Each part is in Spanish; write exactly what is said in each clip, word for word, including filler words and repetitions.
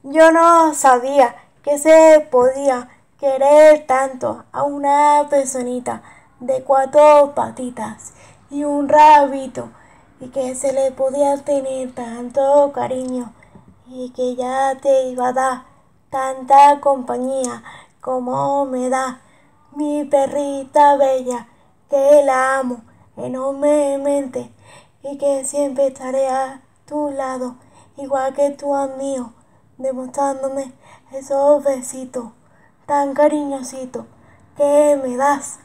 Yo no sabía que se podía querer tanto a una personita de cuatro patitas y un rabito, y que se le podía tener tanto cariño y que ya te iba a dar tanta compañía como me da mi perrita bella, que la amo enormemente y que siempre estaré a tu lado, igual que tú a mío, demostrándome esos besitos tan cariñositos que me das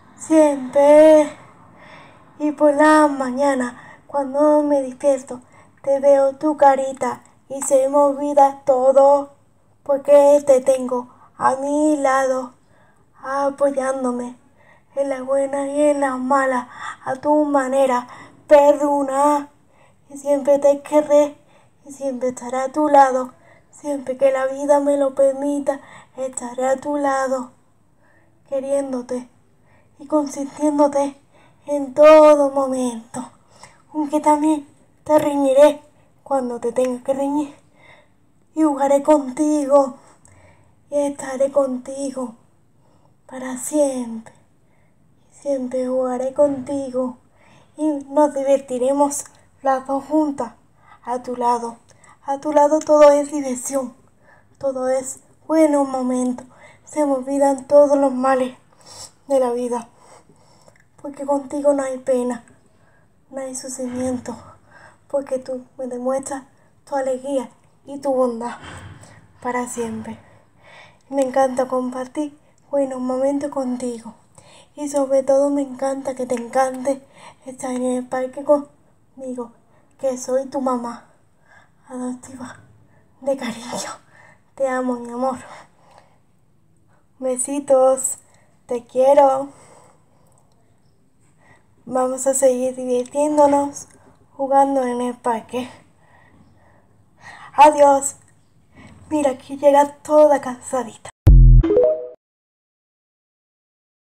siempre. Y por la mañana, cuando me despierto, te veo tu carita y se me olvida todo, porque te tengo a mi lado, apoyándome en la buena y en la mala, a tu manera, perruna. Y siempre te querré y siempre estaré a tu lado, siempre que la vida me lo permita, estaré a tu lado, queriéndote y consintiéndote en todo momento, aunque también te reñiré cuando te tenga que reñir, y jugaré contigo y estaré contigo para siempre. Siempre jugaré contigo y nos divertiremos las dos juntas a tu lado. A tu lado todo es diversión, todo es buenos momentos, se me olvidan todos los males de la vida, porque contigo no hay pena, no hay sufrimiento, porque tú me demuestras tu alegría y tu bondad para siempre. Me encanta compartir buenos momentos contigo. Y sobre todo me encanta que te encante estar en el parque conmigo, que soy tu mamá adoptiva de cariño. Te amo, mi amor. Besitos. Te quiero. Vamos a seguir divirtiéndonos jugando en el parque. Adiós. Mira, aquí llega toda cansadita.